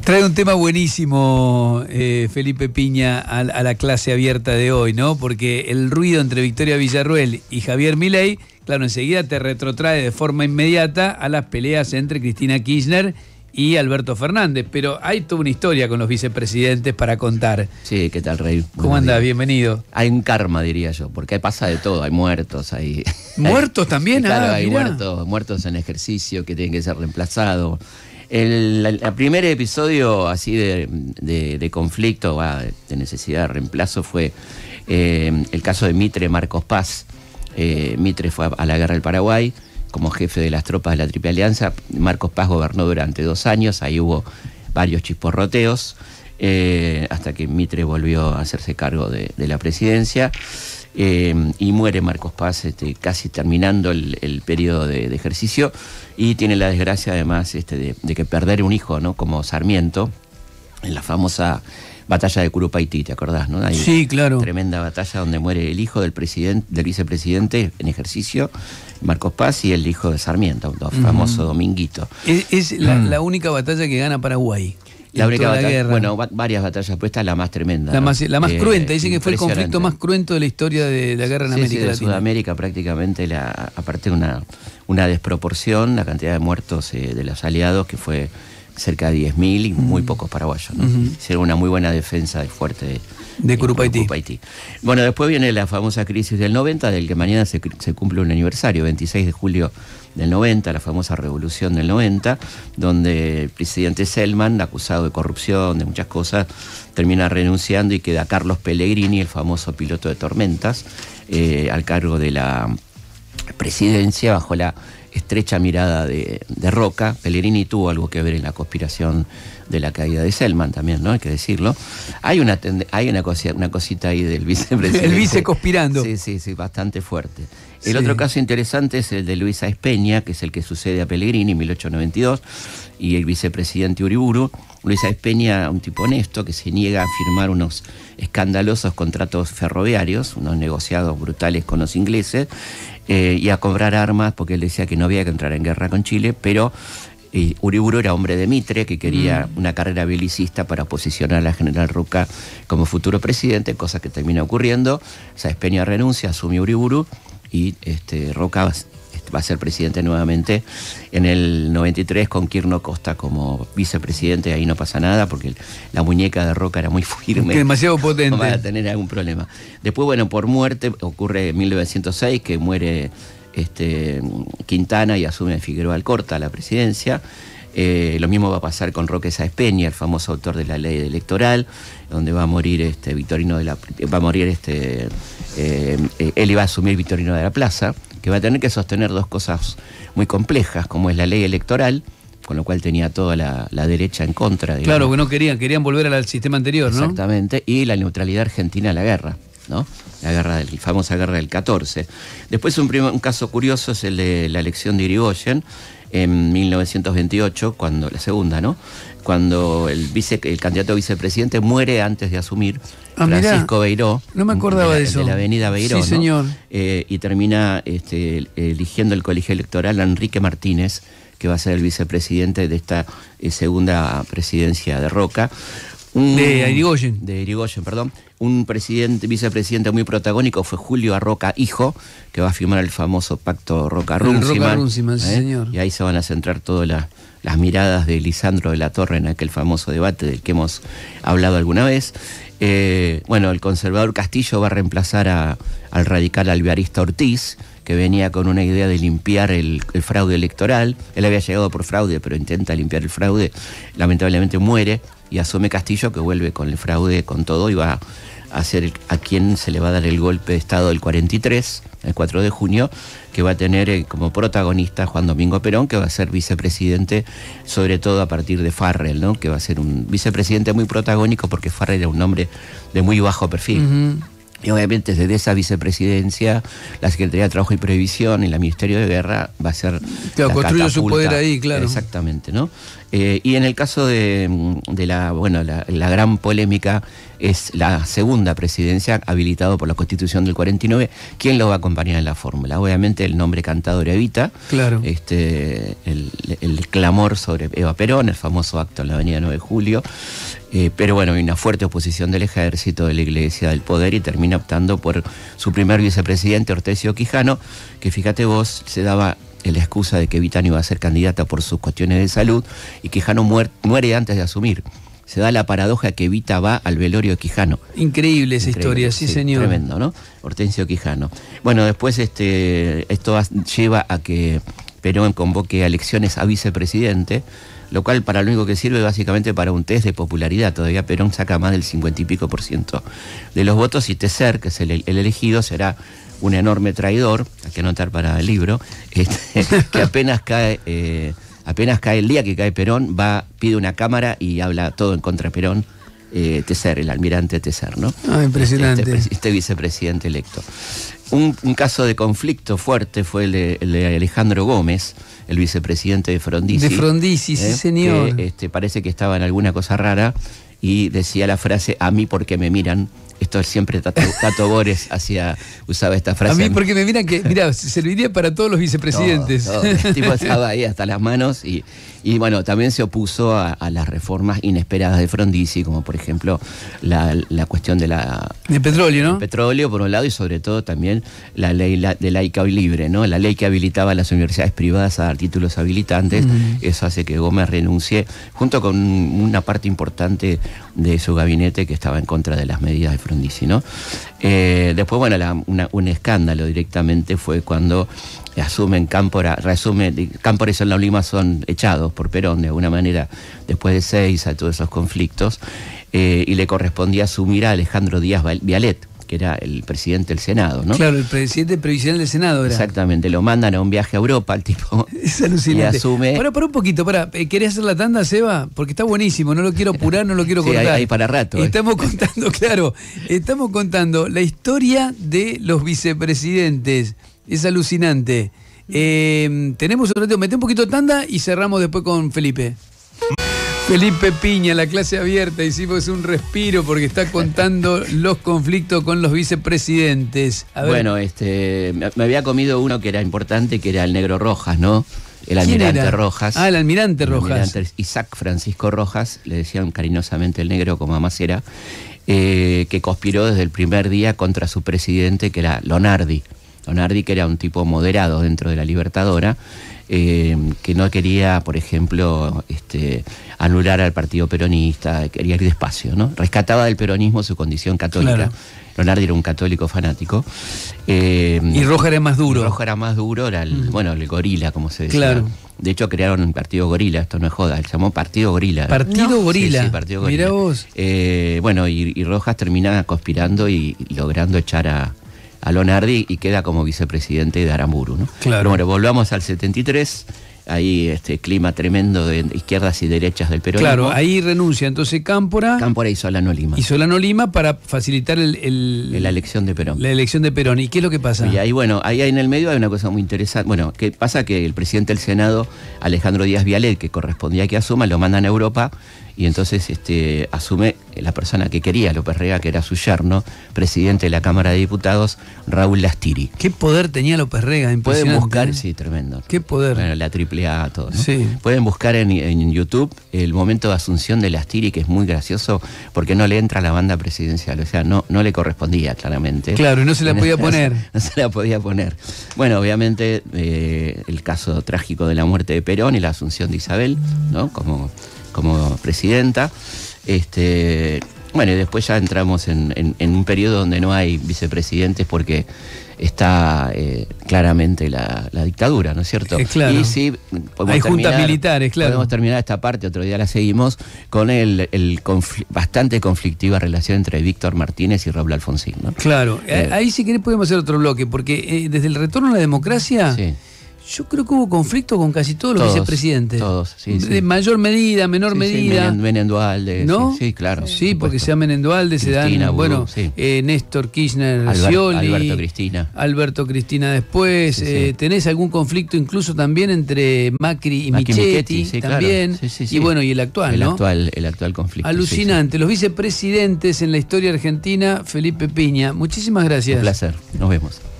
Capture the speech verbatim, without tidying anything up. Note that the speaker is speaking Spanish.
Trae un tema buenísimo, eh, Felipe Piña, a, a la clase abierta de hoy, ¿no? Porque el ruido entre Victoria Villarruel y Javier Milei, claro, enseguida te retrotrae de forma inmediata a las peleas entre Cristina Kirchner y Alberto Fernández. Pero hay toda una historia con los vicepresidentes para contar. Sí, ¿qué tal, Rey? ¿Cómo andás? Bienvenido. Hay un karma, diría yo, porque pasa de todo. Hay muertos, hay... ¿Muertos también? Claro, ah, hay mirá. muertos, muertos en ejercicio que tienen que ser reemplazados. El, el, el primer episodio así de, de, de conflicto, bah, de necesidad de reemplazo, fue eh, el caso de Mitre Marcos Paz. Eh, Mitre fue a, a la guerra del Paraguay como jefe de las tropas de la Triple Alianza. Marcos Paz gobernó durante dos años, ahí hubo varios chisporroteos, eh, hasta que Mitre volvió a hacerse cargo de, de la presidencia. Eh, y muere Marcos Paz este, casi terminando el, el periodo de, de ejercicio, y tiene la desgracia además este, de, de que perder un hijo, ¿no? Como Sarmiento, en la famosa batalla de Curupaytí, ¿te acordás? ¿No? Hay sí, claro. Tremenda batalla donde muere el hijo del presidente, del vicepresidente en ejercicio, Marcos Paz, y el hijo de Sarmiento, el uh-huh. famoso Dominguito. Es, es la, mm. la única batalla que gana Paraguay. La única batalla, la guerra. Bueno, va, varias batallas, pues esta es la más tremenda. La más, ¿no? la más eh, cruenta, dicen que fue el conflicto más cruento de la historia de la guerra en sí, América sí, de Latina. Sudamérica prácticamente, la, aparte una, una desproporción, la cantidad de muertos eh, de los aliados, que fue cerca de diez mil y muy mm. pocos paraguayos, ¿no? Uh-huh. Hicieron una muy buena defensa del fuerte de, de Curupaytí. Curupaytí. Bueno, después viene la famosa crisis del noventa, del que mañana se, se cumple un aniversario, veintiséis de julio del noventa, la famosa revolución del noventa, donde el presidente Selman, acusado de corrupción, de muchas cosas, termina renunciando y queda Carlos Pellegrini, el famoso piloto de tormentas, eh, al cargo de la presidencia, bajo la estrecha mirada de, de Roca. Pellegrini tuvo algo que ver en la conspiración de la caída de Selman también, ¿no? Hay que decirlo. Hay una hay una cosita, una cosita ahí del vicepresidente. El vice conspirando. Sí, sí, sí, bastante fuerte. El sí. otro caso interesante es el de Luis Sáenz Peña, que es el que sucede a Pellegrini en mil ochocientos noventa y dos, y el vicepresidente Uriburu. Luis Sáenz Peña, un tipo honesto que se niega a firmar unos escandalosos contratos ferroviarios, unos negociados brutales con los ingleses, eh, y a cobrar armas, porque él decía que no había que entrar en guerra con Chile, pero y Uriburu era hombre de Mitre, que quería mm. una carrera belicista para posicionar a la general Roca como futuro presidente, cosa que termina ocurriendo. Sáenz Peña renuncia, asume Uriburu, y este, Roca va, va a ser presidente nuevamente en el noventa y tres, con Quirno Costa como vicepresidente. Ahí no pasa nada porque la muñeca de Roca era muy firme, demasiado potente, no va a tener algún problema. Después, bueno, por muerte ocurre en mil novecientos seis, que muere este, Quintana y asume Figueroa Alcorta la presidencia. Eh, lo mismo va a pasar con Roque Sáenz Peña, el famoso autor de la ley electoral, donde va a morir este Victorino de la va a morir este eh, eh, él iba a asumir Victorino de la Plaza, que va a tener que sostener dos cosas muy complejas, como es la ley electoral, con lo cual tenía toda la, la derecha en contra. Digamos. Claro, que no querían, querían volver al sistema anterior, ¿no? Exactamente, y la neutralidad argentina a la guerra, ¿no? La guerra del, la famosa guerra del catorce. Después un, primer, un caso curioso es el de la elección de Irigoyen en mil novecientos veintiocho, cuando la segunda, ¿no? Cuando el vice, el candidato a vicepresidente muere antes de asumir, ah, Francisco mirá, Beiró. No me acordaba de, de, de eso. De la avenida Beiró, sí, ¿no? señor. Eh, y termina este, eligiendo el colegio electoral a Enrique Martínez, que va a ser el vicepresidente de esta eh, segunda presidencia de Roca. Un, de Irigoyen. De Irigoyen, perdón. Un presidente, vicepresidente muy protagónico fue Julio Arroca, hijo, que va a firmar el famoso pacto Roca-Runciman. Roca-Runciman, sí, ¿eh? señor. Y ahí se van a centrar todas las, las miradas de Lisandro de la Torre en aquel famoso debate del que hemos hablado alguna vez. Eh, bueno, el conservador Castillo va a reemplazar a, al radical alvearista Ortiz, que venía con una idea de limpiar el, el fraude electoral. Él había llegado por fraude, pero intenta limpiar el fraude. Lamentablemente muere y asume Castillo, que vuelve con el fraude, con todo, y va a ser a quien se le va a dar el golpe de Estado del cuarenta y tres, el cuatro de junio, que va a tener eh, como protagonista Juan Domingo Perón, que va a ser vicepresidente, sobre todo a partir de Farrell, ¿no? Que va a ser un vicepresidente muy protagónico, porque Farrell era un hombre de muy bajo perfil. Uh-huh. Y obviamente desde esa vicepresidencia, la Secretaría de Trabajo y Previsión y el Ministerio de Guerra va a ser... Claro, construye su poder ahí, claro. Exactamente, ¿no? Eh, y en el caso de, de la, bueno, la, la gran polémica es la segunda presidencia, habilitado por la Constitución del cuarenta y nueve. ¿Quién lo va a acompañar en la fórmula? Obviamente el nombre cantado era Evita, claro. este, el, el clamor sobre Eva Perón, el famoso acto en la avenida nueve de julio, eh, pero bueno, hay una fuerte oposición del ejército, de la Iglesia, del poder, y termina optando por su primer vicepresidente, Hortensio Quijano, que fíjate vos, se daba la excusa de que Evita no iba a ser candidata por sus cuestiones de salud, y Quijano muere, muere antes de asumir. Se da la paradoja que Evita va al velorio de Quijano. Increíble esa Increíble, historia, sí, sí, señor. Tremendo, ¿no? Hortensio Quijano. Bueno, después este, esto lleva a que Perón convoque a elecciones a vicepresidente, lo cual para lo único que sirve básicamente para un test de popularidad. Todavía Perón saca más del cincuenta y pico por ciento de los votos, y Tecer, que es el, el elegido, será un enorme traidor, hay que anotar para el libro, este, que apenas cae... Eh, Apenas cae el día que cae Perón, va, pide una cámara y habla todo en contra de Perón, eh, Tecer, el almirante Tecer, ¿no? Ah, impresionante. Este, este, este vicepresidente electo. Un, un caso de conflicto fuerte fue el de, el de Alejandro Gómez, el vicepresidente de Frondizi. De Frondizi, sí, eh, señor. Que, este, parece que estaba en alguna cosa rara y decía la frase, a mí porque me miran. Esto siempre Tato, Tato Bores hacía, usaba esta frase. A mí porque me miran que, mira, serviría para todos los vicepresidentes. Todo, todo. El tipo estaba ahí hasta las manos y, y bueno, también se opuso a, a las reformas inesperadas de Frondizi, como por ejemplo la, la cuestión de la... De petróleo, ¿no? El petróleo, por un lado, y sobre todo también la ley la, de laica y libre, ¿no? La ley que habilitaba a las universidades privadas a dar títulos habilitantes. Mm. Eso hace que Gómez renuncie, junto con una parte importante de su gabinete que estaba en contra de las medidas de Frondizi, ¿no? Eh, después, bueno, la, una, un escándalo directamente fue cuando asumen Cámpora, reasume, Cámpora y Solano Lima son echados por Perón de alguna manera después de seis a todos esos conflictos, eh, y le correspondía asumir a Alejandro Díaz Vialet, que era el presidente del Senado, ¿no? Claro, el presidente previsional del Senado era. Exactamente, lo mandan a un viaje a Europa, el tipo. Es alucinante. Y asume... Para, para un poquito, para, ¿querés hacer la tanda, Seba? Porque está buenísimo, no lo quiero apurar, no lo quiero sí, cortar. Hay, hay para rato. Eh. Estamos contando, claro, estamos contando la historia de los vicepresidentes. Es alucinante. Eh, tenemos un rato, mete un poquito de tanda y cerramos después con Felipe. Felipe Piña, la clase abierta, hicimos un respiro porque está contando los conflictos con los vicepresidentes. A ver. Bueno, este, me había comido uno que era importante, que era el negro Rojas, ¿no? El almirante era? Rojas. Ah, el almirante el Rojas. Almirante Isaac Francisco Rojas, le decían cariñosamente el negro como además era, eh, que conspiró desde el primer día contra su presidente, que era Lonardi. Lonardi, que era un tipo moderado dentro de la Libertadora, eh, que no quería, por ejemplo, este, anular al partido peronista, quería ir despacio, ¿no? Rescataba del peronismo su condición católica. Claro. Lonardi era un católico fanático. Eh, y Rojas era más duro. Rojas era más duro, era el, mm. bueno, el gorila, como se decía. Claro. De hecho, crearon un partido gorila, esto no es joda, se llamó Partido Gorila. ¿Partido no. Gorila? Sí, sí, Partido Gorila. Mirá vos. Eh, bueno, y, y Rojas termina conspirando y, y logrando echar a... a Lonardi y queda como vicepresidente de Aramburu, ¿no? Claro. Bueno, volvamos al setenta y tres, ahí este clima tremendo de izquierdas y derechas del peronismo. Claro, ahí renuncia entonces Cámpora. Cámpora y Solano Lima. Y Solano Lima para facilitar el, el, la elección de Perón. La elección de Perón. ¿Y qué es lo que pasa? Y ahí, bueno, ahí en el medio hay una cosa muy interesante. Bueno, que pasa que el presidente del Senado, Alejandro Díaz Vialet, que correspondía que asuma, lo mandan a Europa. Y entonces este, asume la persona que quería, López Rega, que era su yerno, presidente de la Cámara de Diputados, Raúl Lastiri. ¿Qué poder tenía López Rega? Pueden buscar, ¿eh? Sí, tremendo. ¿Qué poder? Bueno, la triple A, todo, ¿no? Sí. Pueden buscar en, en YouTube el momento de asunción de Lastiri, que es muy gracioso, porque no le entra a la banda presidencial, o sea, no, no le correspondía claramente. Claro, y no se la podía poner. No se la podía poner. Bueno, obviamente, eh, el caso trágico de la muerte de Perón y la asunción de Isabel, ¿no? Como... como presidenta, este, bueno, y después ya entramos en, en, en un periodo donde no hay vicepresidentes porque está eh, claramente la, la dictadura, ¿no es cierto? Eh, claro. Y sí, hay juntas militares, claro. Podemos terminar esta parte, otro día la seguimos, con el, el confl bastante conflictiva relación entre Víctor Martínez y Raúl Alfonsín, ¿no? Claro, eh, ahí si querés podemos hacer otro bloque, porque eh, desde el retorno a la democracia... Sí. Yo creo que hubo conflicto con casi todos los Todos, vicepresidentes. todos, sí, sí. De mayor medida, menor Sí, sí, medida. Menem- Menem Duhalde, ¿No? sí, sí, claro. Sí, por porque supuesto. se llaman en Dualde, se dan, Cristina, bueno, Burú, sí. eh, Néstor Kirchner, Albert- Scioli, Alberto Cristina. Alberto Cristina después. Sí, sí. Eh, ¿Tenés algún conflicto incluso también entre Macri y Macri y Michetti? Michetti, sí, claro. También. Sí, sí, sí. Y bueno, y el actual, el ¿no? Actual, el actual conflicto. Alucinante. Los vicepresidentes en la historia argentina, Felipe Piña. Muchísimas Sí, sí. gracias. Un placer. Nos vemos.